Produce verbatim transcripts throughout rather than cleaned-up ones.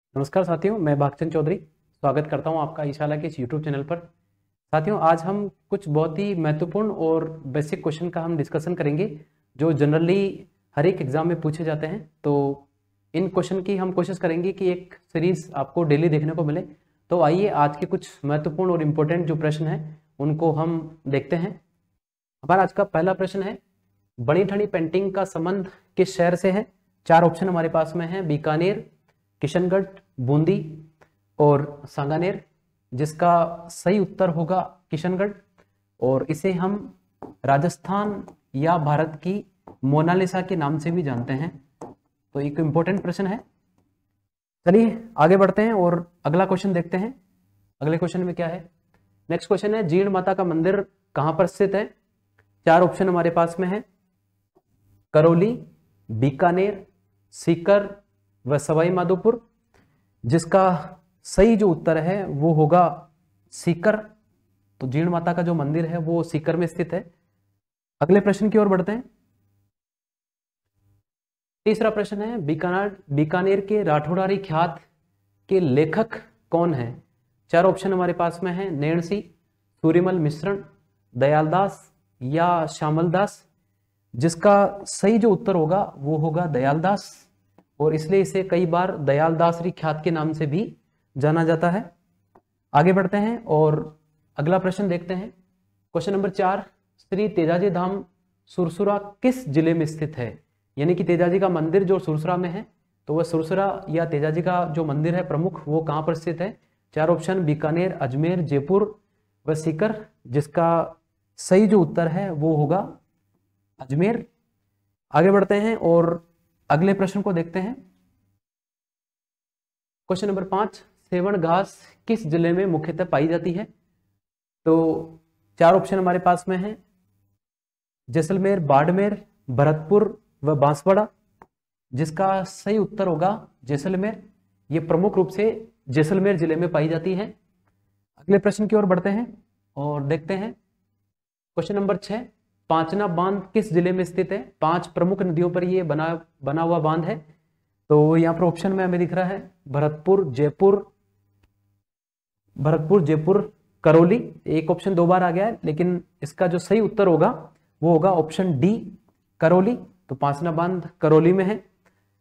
नमस्कार साथियों, मैं भागचंद चौधरी स्वागत करता हूं आपका ईशाला के इस यूट्यूब चैनल पर। साथियों, आज हम कुछ बहुत ही महत्वपूर्ण और बेसिक क्वेश्चन का हम डिस्कशन करेंगे जो जनरली हर एक एग्जाम में पूछे जाते हैं। तो इन क्वेश्चन की हम कोशिश करेंगे कि एक सीरीज आपको डेली देखने को मिले। तो आइए आज के कुछ महत्वपूर्ण और इम्पोर्टेंट जो प्रश्न हैं उनको हम देखते हैं। हमारा आज का पहला प्रश्न है, बड़ी ठनी पेंटिंग का संबंध किस शहर से है? चार ऑप्शन हमारे पास में है, बीकानेर, किशनगढ़, बूंदी और सांगानेर, जिसका सही उत्तर होगा किशनगढ़। और इसे हम राजस्थान या भारत की मोनालिसा के नाम से भी जानते हैं। तो एक इंपॉर्टेंट प्रश्न है। चलिए आगे बढ़ते हैं और अगला क्वेश्चन देखते हैं। अगले क्वेश्चन में क्या है? नेक्स्ट क्वेश्चन है, जीण माता का मंदिर कहां पर स्थित है? चार ऑप्शन हमारे पास में है, करौली, बीकानेर, सीकर व सवाई माधोपुर, जिसका सही जो उत्तर है वो होगा सीकर। तो जीण माता का जो मंदिर है वो सीकर में स्थित है। अगले प्रश्न की ओर बढ़ते हैं। तीसरा प्रश्न है, बीकानेर बीकानेर के राठौड़ारी ख्यात के लेखक कौन है? चार ऑप्शन हमारे पास में है, नैण सिंह, सूर्यमल मिश्रण, दयालदास या श्यामलदास, जिसका सही जो उत्तर होगा वो होगा दयालदास। और इसलिए इसे कई बार दयालदासरी ख्यात के नाम से भी जाना जाता है। आगे बढ़ते हैं और अगला प्रश्न देखते हैं। क्वेश्चन नंबर चार, श्री तेजाजी धाम सुरसुरा किस जिले में स्थित है? यानी कि तेजाजी का मंदिर जो सुरसुरा में है, तो वह सुरसुरा या तेजाजी का जो मंदिर है प्रमुख वो कहां पर स्थित है? चार ऑप्शन, बीकानेर, अजमेर, जयपुर व सीकर, जिसका सही जो उत्तर है वो होगा अजमेर। आगे बढ़ते हैं और अगले प्रश्न को देखते हैं। क्वेश्चन नंबर पांच, सेवण घास किस जिले में मुख्यतः पाई जाती है? तो चार ऑप्शन हमारे पास में है, जैसलमेर, बाड़मेर, भरतपुर व बांसवाड़ा, जिसका सही उत्तर होगा जैसलमेर। ये प्रमुख रूप से जैसलमेर जिले में पाई जाती है। अगले प्रश्न की ओर बढ़ते हैं और देखते हैं। क्वेश्चन नंबर छह, पांचना बांध किस जिले में स्थित है? पांच प्रमुख नदियों पर यह बना बना हुआ बांध है। तो यहाँ पर ऑप्शन में हमें दिख रहा है भरतपुर, जयपुर, भरतपुर, जयपुर, करौली। एक ऑप्शन दो बार आ गया है, लेकिन इसका जो सही उत्तर होगा वो होगा ऑप्शन डी, करौली। तो पांचना बांध करौली में है।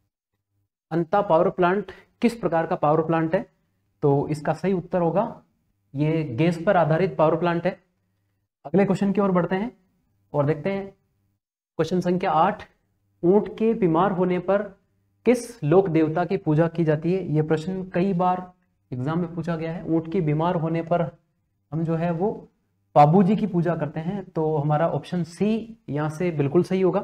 अंता पावर प्लांट किस प्रकार का पावर प्लांट है? तो इसका सही उत्तर होगा, ये गैस पर आधारित पावर प्लांट है। अगले क्वेश्चन की ओर बढ़ते हैं और देखते हैं। क्वेश्चन संख्या आठ, ऊंट के बीमार होने पर किस लोक देवता की पूजा की जाती है? यह प्रश्न कई बार एग्जाम में पूछा गया है। ऊंट के बीमार होने पर हम जो है वो पाबू जी की पूजा करते हैं। तो हमारा ऑप्शन सी यहां से बिल्कुल सही होगा।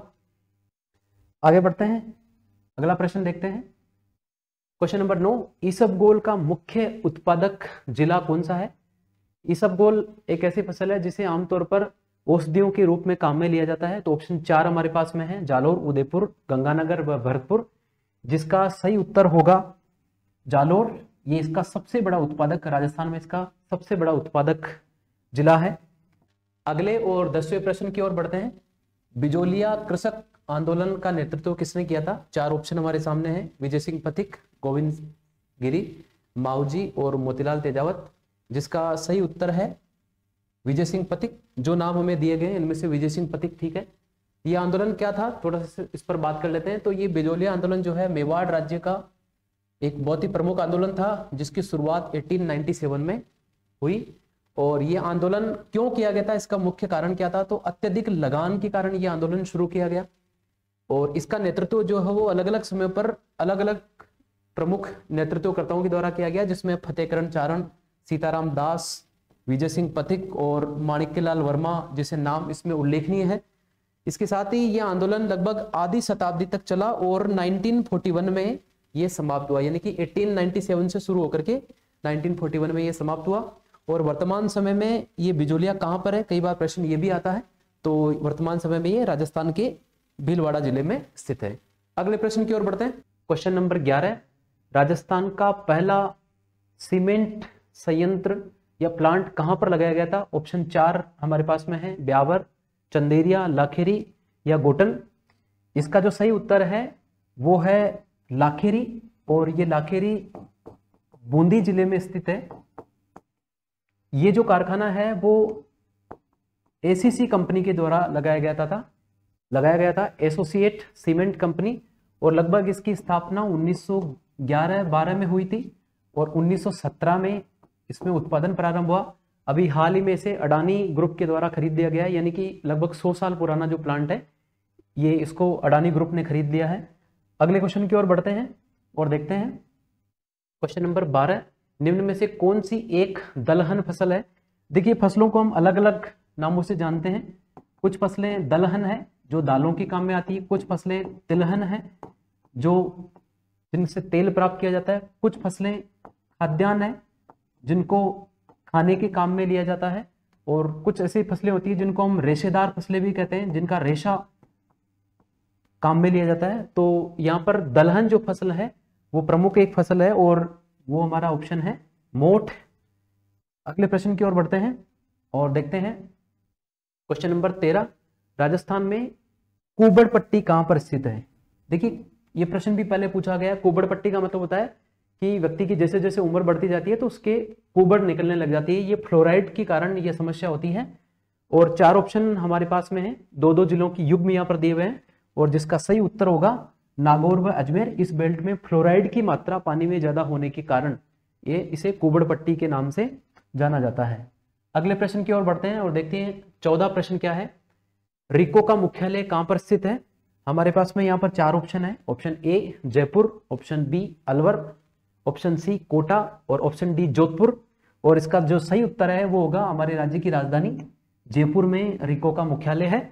आगे बढ़ते हैं, अगला प्रश्न देखते हैं। क्वेश्चन नंबर नौ, ईसबगोल का मुख्य उत्पादक जिला कौन सा है? ईसबगोल एक ऐसी फसल है जिसे आमतौर पर औषधियों के रूप में काम में लिया जाता है। तो ऑप्शन चार हमारे पास में है, जालोर, उदयपुर, गंगानगर व भरतपुर, जिसका सही उत्तर होगा जालोर। ये इसका सबसे बड़ा उत्पादक, राजस्थान में इसका सबसे बड़ा उत्पादक जिला है। अगले और दसवें प्रश्न की ओर बढ़ते हैं। बिजोलिया कृषक आंदोलन का नेतृत्व किसने किया था? चार ऑप्शन हमारे सामने हैं, विजय सिंह पथिक, गोविंद गिरी, माऊजी और मोतीलाल तेजावत, जिसका सही उत्तर है विजय सिंह पथिक। जो नाम हमें दिए गए इनमें से विजय सिंह पथिक ठीक है। ये आंदोलन क्या था, थोड़ा सा इस पर बात कर लेते हैं। तो ये बिजोलिया आंदोलन जो है मेवाड़ राज्य का एक बहुत ही प्रमुख आंदोलन था, जिसकी शुरुआत अठारह सौ सत्तानवे में हुई। और ये आंदोलन क्यों किया गया था, इसका मुख्य कारण क्या था? तो अत्यधिक लगान के कारण ये आंदोलन शुरू किया गया। और इसका नेतृत्व जो है वो अलग अलग समय पर अलग अलग प्रमुख नेतृत्वकर्ताओं के द्वारा किया गया, जिसमें फतेहकरण चारण, सीताराम दास, विजय सिंह पथिक और माणिक्यलाल वर्मा जैसे नाम इसमें उल्लेखनीय है। इसके साथ ही यह आंदोलन लगभग आधी शताब्दी तक चला और उन्नीस सौ इकतालीस में यह समाप्त हुआ। यानी कि अठारह सौ सत्तानवे से शुरू होकर के उन्नीस सौ इकतालीस में यह समाप्त हुआ। और वर्तमान समय में ये बिजोलिया कहां पर है, कई बार प्रश्न ये भी आता है। तो वर्तमान समय में ये राजस्थान के भीलवाड़ा जिले में स्थित है। अगले प्रश्न की ओर बढ़ते हैं। क्वेश्चन नंबर ग्यारह, राजस्थान का पहला सीमेंट संयंत्र या प्लांट कहां पर लगाया गया था? ऑप्शन चार हमारे पास में है, ब्यावर, चंदेरिया, लाखेरी या गोटन। इसका जो सही उत्तर है वो है लाखेरी। और ये लाखेरी बूंदी जिले में स्थित है। ये जो कारखाना है वो एसीसी कंपनी के द्वारा लगाया गया था, था लगाया गया था एसोसिएट सीमेंट कंपनी, और लगभग इसकी स्थापना उन्नीस सौ ग्यारह बारह में हुई थी और उन्नीस सौ सत्रह में इसमें उत्पादन प्रारंभ हुआ। अभी हाल ही में इसे अडानी ग्रुप के द्वारा खरीद लिया गया है, यानी कि लगभग सौ साल पुराना जो प्लांट है ये इसको अडानी ग्रुप ने खरीद लिया है। अगले क्वेश्चन की ओर बढ़ते हैं और देखते हैं क्वेश्चन नंबर बारह, निम्न में से कौन सी एक दलहन फसल है। देखिए फसलों को हम अलग अलग नामों से जानते हैं। कुछ फसलें दलहन है जो दालों के काम में आती है, कुछ फसलें तिलहन है जो जिनसे तेल प्राप्त किया जाता है, कुछ फसलें खाद्यान्न है जिनको खाने के काम में लिया जाता है, और कुछ ऐसी फसलें होती है जिनको हम रेशेदार फसलें भी कहते हैं जिनका रेशा काम में लिया जाता है। तो यहाँ पर दलहन जो फसल है वो प्रमुख एक फसल है और वो हमारा ऑप्शन है मोठ। अगले प्रश्न की ओर बढ़ते हैं और देखते हैं क्वेश्चन नंबर तेरह, राजस्थान में कुबड़ पट्टी कहां पर स्थित है। देखिए ये प्रश्न भी पहले पूछा गया। कुबड़ पट्टी का मतलब होता है कि व्यक्ति की जैसे जैसे उम्र बढ़ती जाती है तो उसके कुबड़ निकलने लग जाती है। ये फ्लोराइड के कारण ये समस्या होती है। और चार ऑप्शन हमारे पास में है, दो दो जिलों की युग्म यहाँ पर दिए हुए हैं, और जिसका सही उत्तर होगा नागौर व अजमेर। इस बेल्ट में फ्लोराइड की मात्रा पानी में ज्यादा होने के कारण ये इसे कुबड़ पट्टी के नाम से जाना जाता है। अगले प्रश्न की ओर बढ़ते हैं और देखते हैं चौदह प्रश्न क्या है। रिको का मुख्यालय कहां पर स्थित है। हमारे पास में यहाँ पर चार ऑप्शन है। Option A Jaipur, option B Alwar, option C Kota और ऑप्शन डी जोधपुर। और इसका जो सही उत्तर है वो होगा हमारे राज्य की राजधानी जयपुर में रिको का मुख्यालय है।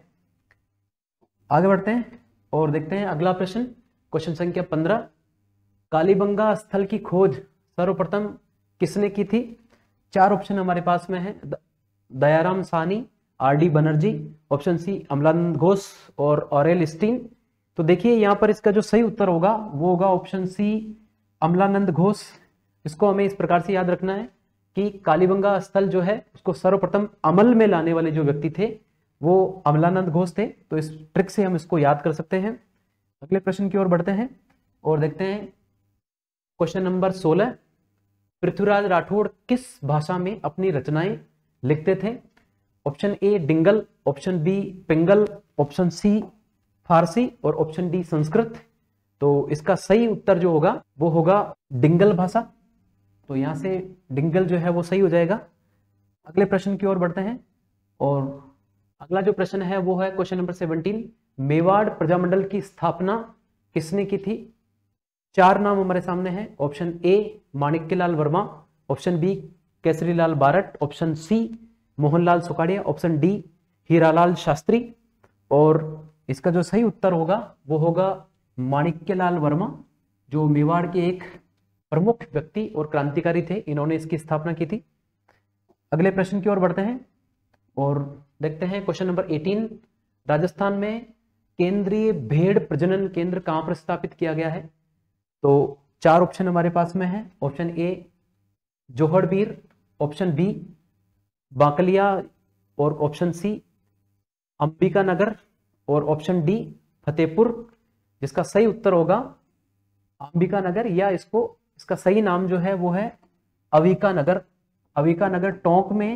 आगे बढ़ते हैं और देखते हैं अगला प्रश्न, क्वेश्चन संख्या पंद्रह, कालीबंगा स्थल की खोज सर्वप्रथम किसने की थी। चार ऑप्शन हमारे पास में है, Dayaram Sahni, R D Banerjee, option C Amalananda Ghosh और ऑरेल स्टीन। तो देखिए यहाँ पर इसका जो सही उत्तर होगा वो होगा ऑप्शन सी अमलानंद घोष। इसको हमें इस प्रकार से याद रखना है कि कालीबंगा स्थल जो है उसको सर्वप्रथम अमल में लाने वाले जो व्यक्ति थे वो अमलानंद घोष थे। तो इस ट्रिक से हम इसको याद कर सकते हैं। अगले प्रश्न की ओर बढ़ते हैं और देखते हैं क्वेश्चन नंबर सोलह, पृथ्वीराज राठौड़ किस भाषा में अपनी रचनाएं लिखते थे। Option A Dingal, option B Pingal, option C Farsi और ऑप्शन डी संस्कृत। तो इसका सही उत्तर जो होगा वो होगा डिंगल भाषा। तो यहां से डिंगल जो है वो सही हो जाएगा। अगले प्रश्न की ओर बढ़ते हैं और अगला जो प्रश्न है वो है question number seventeen, Mewar Prajamandal की स्थापना किसने की थी। चार नाम हमारे सामने हैं। Option A Manikyalal Verma, option B Kesarilal Barat, option C Mohanlal Sukhadia, option D Hiralal Shastri. और इसका जो सही उत्तर होगा वो होगा माणिक्यलाल वर्मा, जो मेवाड़ के एक प्रमुख व्यक्ति और क्रांतिकारी थे। इन्होंने इसकी स्थापना की थी। अगले प्रश्न की ओर बढ़ते हैं और देखते हैं क्वेश्चन नंबर अठारह, राजस्थान में केंद्रीय भेड़ प्रजनन केंद्र कहां पर स्थापित किया गया है। तो चार ऑप्शन हमारे पास में है। Option A Jorbeer, option B Bakliya और ऑप्शन सी अंबिका नगर और ऑप्शन डी फतेहपुर। जिसका सही उत्तर होगा अंबिका नगर, या इसको इसका सही नाम जो है वो है अविका नगर। अविका नगर टोंक में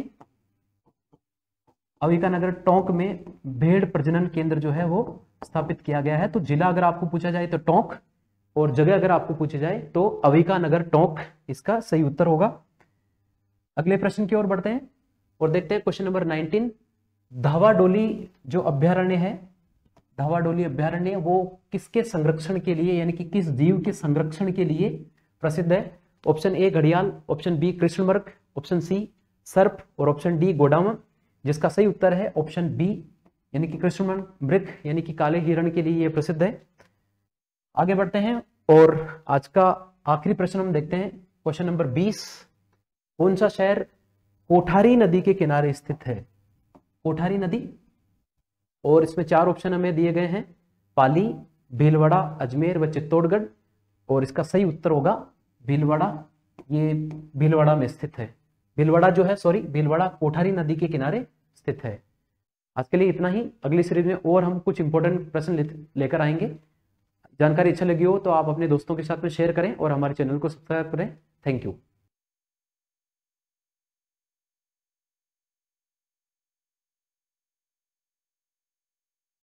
अविका नगर टोंक में भेड़ प्रजनन केंद्र जो है वो स्थापित किया गया है। तो जिला अगर आपको पूछा जाए तो टोंक, और जगह अगर आपको पूछी जाए तो अविका नगर टोंक इसका सही उत्तर होगा। अगले प्रश्न की ओर बढ़ते हैं और देखते हैं क्वेश्चन नंबर नाइनटीन, धावाडोली जो अभ्यारण्य है, धावाडोली अभ्यारण्य वो किसके संरक्षण के लिए, यानी कि किस जीव के संरक्षण के लिए प्रसिद्ध है। ऑप्शन ए घड़ियाल, ऑप्शन बी कृष्णमृग, ऑप्शन सी सर्प और ऑप्शन डी गोडामा। जिसका सही उत्तर है ऑप्शन बी, यानी कि कृष्णमृग यानी कि काले हिरण के लिए यह प्रसिद्ध है। आगे बढ़ते हैं और आज का आखिरी प्रश्न हम देखते हैं क्वेश्चन नंबर बीस, कौन सा शहर कोठारी नदी के किनारे स्थित है। कोठारी नदी, और इसमें चार ऑप्शन हमें दिए गए हैं, पाली, भीलवाड़ा, अजमेर व चित्तौड़गढ़। और इसका सही उत्तर होगा भीलवाड़ा। ये भीलवाड़ा में स्थित है। भीलवाड़ा जो है सॉरी भीलवाड़ा कोठारी नदी के किनारे स्थित है। आज के लिए इतना ही। अगली सीरीज में और हम कुछ इंपॉर्टेंट प्रश्न लेकर आएंगे। जानकारी अच्छा लगी हो तो आप अपने दोस्तों के साथ में शेयर करें और हमारे चैनल को सब्सक्राइब करें। Thank you.